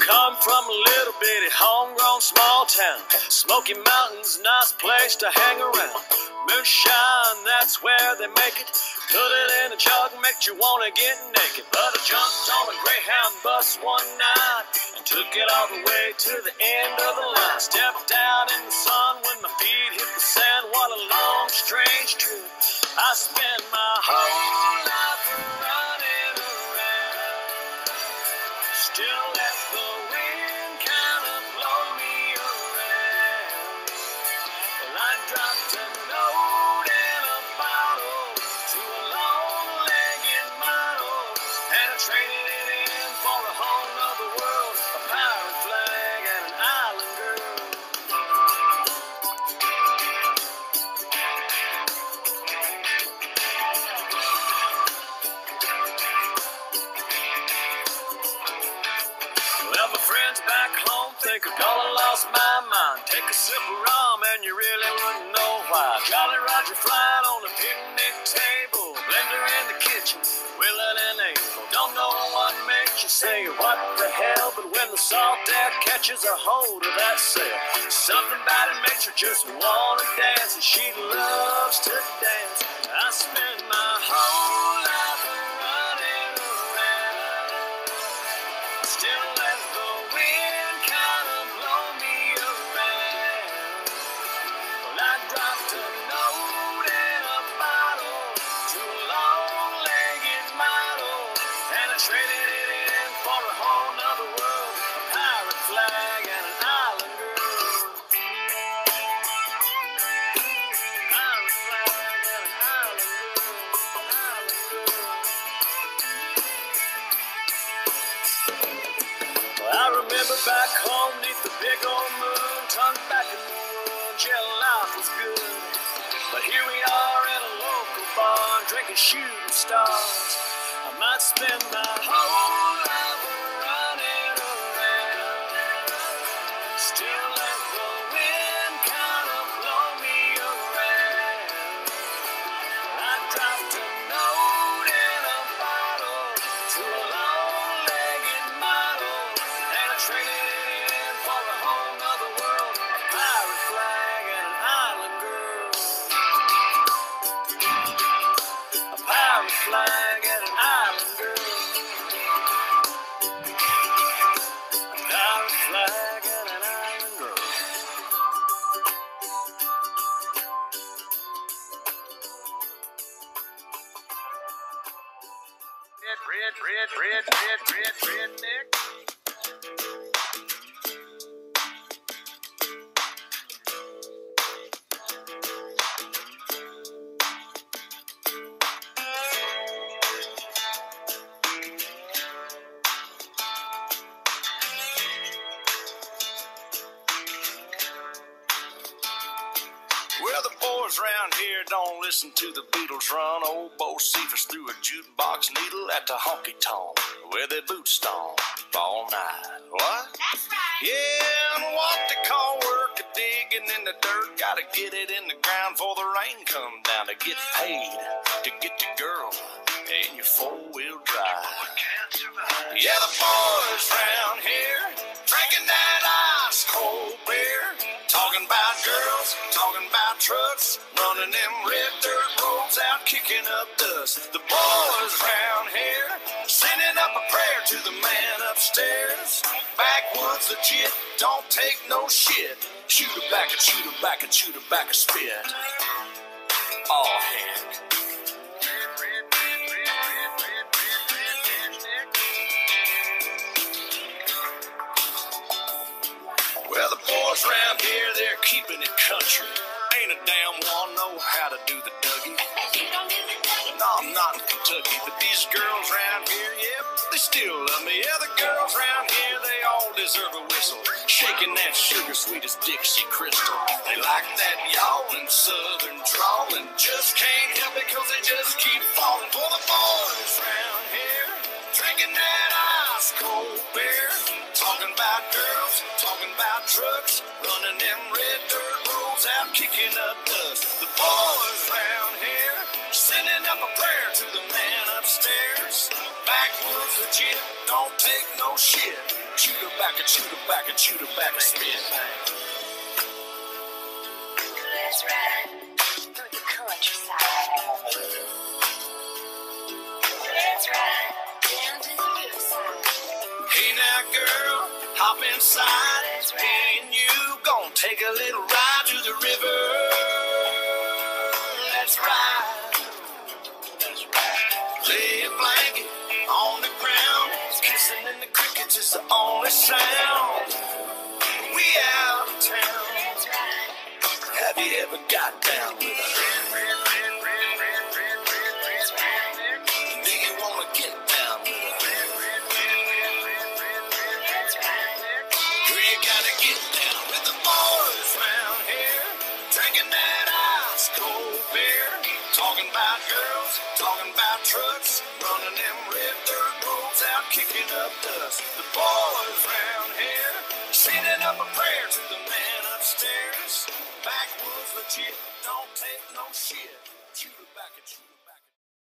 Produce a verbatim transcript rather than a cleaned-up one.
come from a little bitty homegrown small town. Smoky Mountains, nice place to hang around. Moonshine, that's where they make it. Put it in a jug, make you wanna get naked. But I jumped on a Greyhound bus one night and took it all the way to the end of the line. Stepped out in the sun when my feet hit the sand. What a long, strange trip. I spent my whole life running around. Still let the wind kind of blow me around. Well, I dropped a note in a bottle to a long-legged model, and I traded it in for a whole nother world, a pirate flag and an island girl. Well, my friends back home think I've gone lost my mind. Take a sip of rum and you really wouldn't know why. Jolly Roger flying on the picnic table, blender in the kitchen, willing and able. Don't know what makes you say what the hell, but when the salt air catches a hold of that sail, something about it makes her just wanna dance, and she loves to dance. I spend my whole life running around. Still let the wind kind of blow me around. Well, I dropped a note in a bottle to a long-legged model, and I traded it in for a whole nother world, a pirate flag and an island girl. Pirate flag and an island girl, island girl. Well, I remember back home neath the big old moon, tongue back in the wound, yeah, life was good. But here we are in a local bar, drinking shooting stars. I might spend my whole life running around. Still let the wind kind of blow me around. I dropped a note in a bottle to a long-legged model, and I traded it in for a whole nother world, a pirate flag and an island girl. A pirate flag and an island girl. A pirate flag and an island girl. Red, red, red, red, red, red, redneck. Well, the boys round here don't listen to the Beatles run. Old Bo Cephas threw a jukebox needle at the honky-tonk where they boot stomp all night. What? That's right. Yeah, and what they call work a digging in the dirt. Gotta get it in the ground before the rain come down to get paid, to get the girl in your four-wheel drive. Yeah, the boys round here drinking that ice cold beer, talking about girls, talking about trucks, running them red dirt roads out, kicking up dust. The boys round here sending up a prayer to the man upstairs. Backwoods legit, don't take no shit. Shoot her back and shoot her back and shoot her back and spit. Oh, heck. Well, the boys round here, they're keeping it country. Ain't a damn one know how to do the Dougie. You don't do the Dougie. No, I'm not in Kentucky, but these girls round here, yeah, they still love me. Yeah, the girls round here, they all deserve a whistle, shaking that sugar sweet as Dixie Crystal. They like that yawling southern drawl and just can't help it cause they just keep falling for the boys round here, drinking that ice cold beer, talking about girls, talking about trucks, running them red dirt roads out, kicking up dust. The boys round here sending up a prayer to the man upstairs. Backwoods legit, don't take no shit. chew tobacco, chew tobacco, chew tobacco, spit. Let's ride through the countryside. Let's ride down to the riverside. Hey now, girl, hop inside. Me and you gon' take a little ride to the river. Let's ride. Let's ride. Lay a blanket on the ground. Kissing in the crickets is the only sound. We out of town. Let's ride. Have you ever got down with a do you wanna get down with a Let's ride. we gotta get down with the boys round here, drinking that ice cold beer, talking about girls, talking about trucks, running them red dirt roads out, kicking up dust. The boys round here, sending up a prayer to the man upstairs. Backwoods legit, don't take no shit. Chew tobacco, chew tobacco.